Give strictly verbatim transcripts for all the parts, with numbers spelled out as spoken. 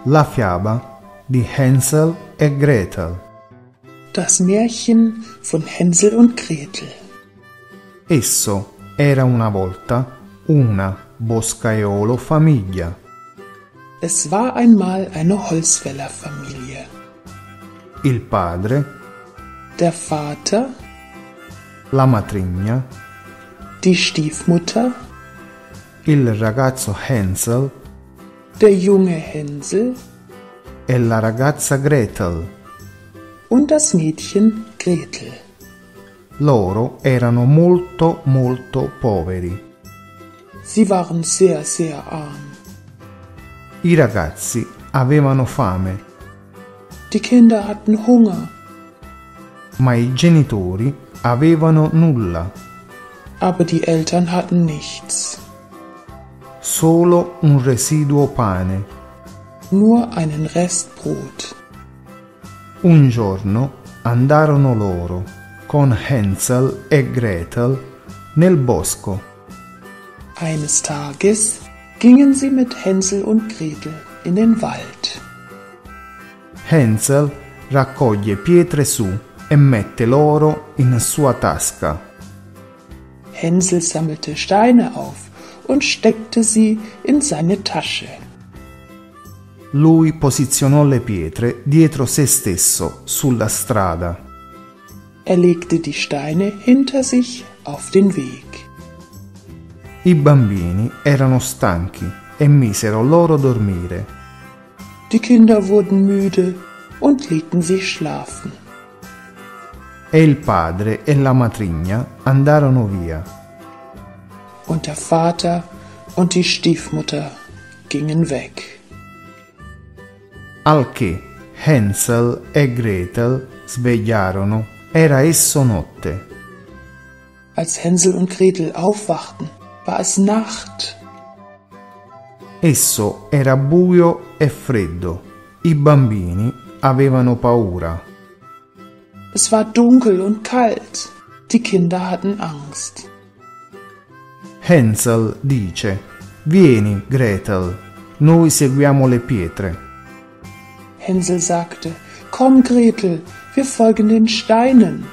La fiaba di Hänsel e Gretel. Das Märchen von Hänsel und Gretel. Esso era una volta una boscaiolo famiglia. Es war einmal eine Holzfällerfamilie. Il padre, Der Vater, la matrigna, die Stiefmutter, il ragazzo Hänsel der junge Hänsel e la ragazza Gretel. und das Mädchen Gretel. Loro erano molto molto poveri. Sie waren sehr, sehr arm. I ragazzi avevano fame, Die Kinder hatten Hunger, ma i genitori avevano nulla, aber die Eltern hatten nichts. solo un residuo pane. Nur einen Rest Brot. Un giorno andarono loro con Hänsel e Gretel nel bosco. Eines Tages gingen sie mit Hänsel und Gretel in den Wald. Hänsel raccoglie pietre su e mette l'oro in sua tasca. Hänsel sammelte Steine auf und steckte sie in seine Tasche. Lui posizionò le pietre dietro se stesso sulla strada. Er legte die Steine hinter sich auf den Weg. I bambini erano stanchi e misero loro dormire. Die Kinder wurden müde und legten sich schlafen. E il padre e la matrigna andarono via. Und der Vater und die Stiefmutter gingen weg. Al che Hänsel e Gretel svegliarono. Era esso notte. Als Hänsel und Gretel aufwachten, war es Nacht. Esso era buio e freddo. I bambini avevano paura. Es war dunkel und kalt. Die Kinder hatten Angst. Hänsel dice: Vieni, Gretel, noi seguiamo le pietre. Hänsel sagte: Komm, Gretel, wir folgen den Steinen.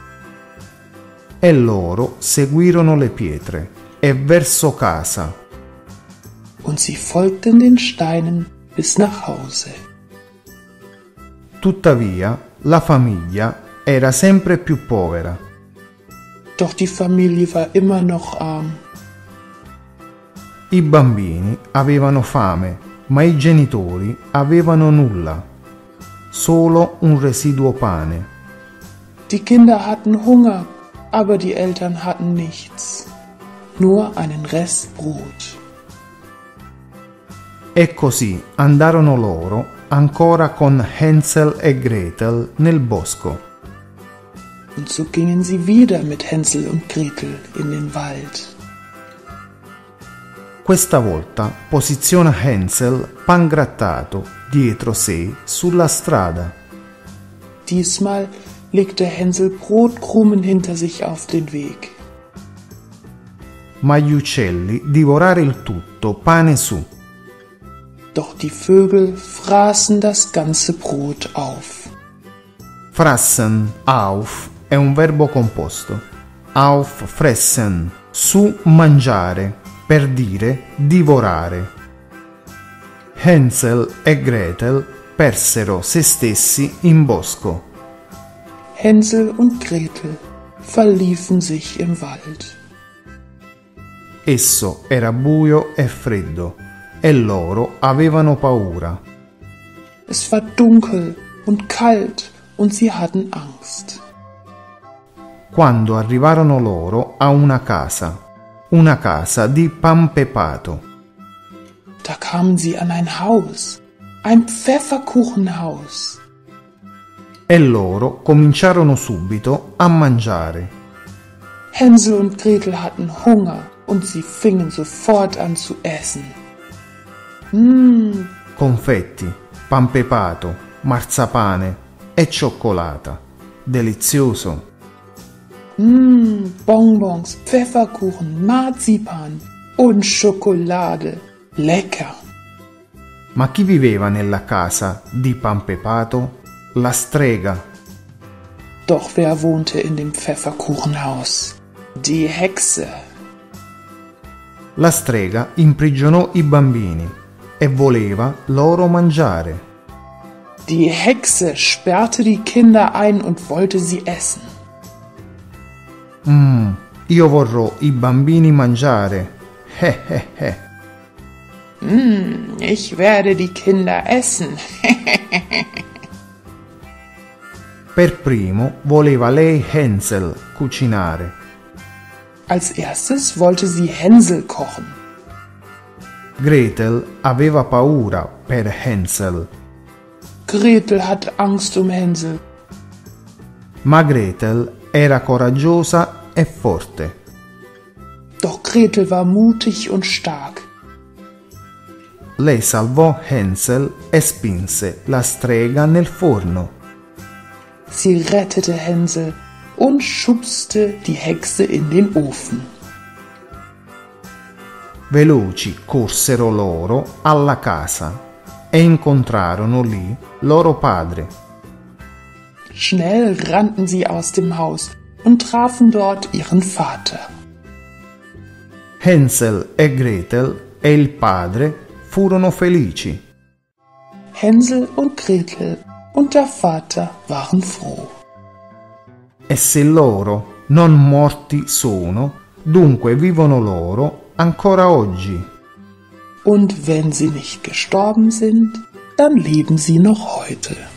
E loro seguirono le pietre e verso casa. Und sie folgten den Steinen bis nach Hause. Tuttavia, la famiglia era sempre più povera. Doch die Familie war immer noch arm. I bambini avevano fame, ma i genitori avevano nulla, solo un residuo pane. Die Kinder hatten Hunger, aber die Eltern hatten nichts. Nur einen Rest Brot. E così andarono loro ancora con Hänsel e Gretel nel bosco. Und so gingen sie wieder mit Hänsel und Gretel in den Wald. Questa volta posiziona Hänsel pangrattato dietro sé sulla strada. Diesmal legte Hänsel Brotkrumen hinter sich auf den Weg. Ma gli uccelli divorare il tutto, pane su. Doch die Vögel fraßen das ganze Brot auf. Frassen, auf, è un verbo composto. Auf fressen, su mangiare, per dire divorare. Hänsel e Gretel persero se stessi in bosco. Hänsel und Gretel verliefen sich im Wald. Esso era buio e freddo, e loro avevano paura. Es war dunkel und kalt und sie hatten Angst. Quando arrivarono loro a una casa, una casa di pan pepato. Da kamen sie an ein Haus, ein Pfefferkuchenhaus. E loro cominciarono subito a mangiare. Hänsel und Gretel hatten Hunger und sie fingen sofort an zu essen. Mmm, Confetti, pan pepato, marzapane e cioccolata. Delizioso. mmm, Bonbons, Pfefferkuchen, Marzipan und Schokolade. Lecker. Ma chi viveva nella casa di Panpepato? La strega. Doch wer wohnte in dem Pfefferkuchenhaus? Die Hexe. La strega imprigionò i bambini e voleva loro mangiare. Die Hexe sperrte die Kinder ein und wollte sie essen. Mmm, io vorrò i bambini mangiare. Eh eh eh. Mmm, ich werde die Kinder essen. Per primo voleva lei Hänsel cucinare. Als erstes wollte sie Hänsel kochen. Gretel aveva paura per Hänsel. Gretel hatte Angst um Hänsel. Ma Gretel era coraggiosa e forte. Doch Gretel war mutig und stark. Lei salvò Hänsel e spinse la strega nel forno. Sie rettete Hänsel und schubste die Hexe in den Ofen. Veloci corsero loro alla casa e incontrarono lì loro padre. Schnell rannten sie aus dem Haus und trafen dort ihren Vater. Hänsel e Gretel e il padre furono felici. Hänsel und Gretel und der Vater waren froh. E se loro non morti sono, dunque vivono loro ancora oggi. Und wenn sie nicht gestorben sind, dann leben sie noch heute.